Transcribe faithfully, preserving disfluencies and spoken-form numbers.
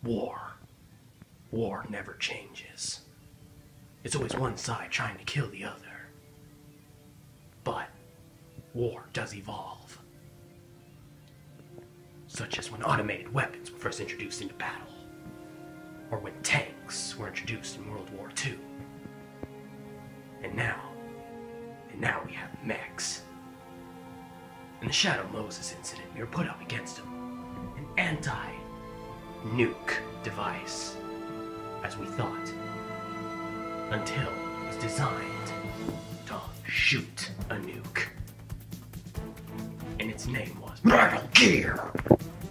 war. War never changes. It's always one side trying to kill the other. But war does evolve. Such as when automated weapons were first introduced into battle, or when tanks were introduced in World War Two. And now, and now we have mechs. In the Shadow Moses incident, we were put up against him, an anti-nuke device, as we thought, until it was designed to shoot a nuke. And its name was Metal Gear!